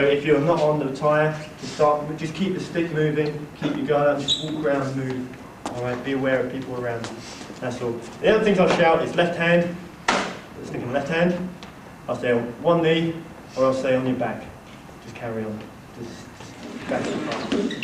So if you're not on the tyre, just keep the stick moving, keep your guard up, just walk around and move. Alright, be aware of people around you. That's all. The other things I'll shout is left hand, stick in the left hand. I'll say on one knee, or I'll say on your back. Just carry on. Just back to the front.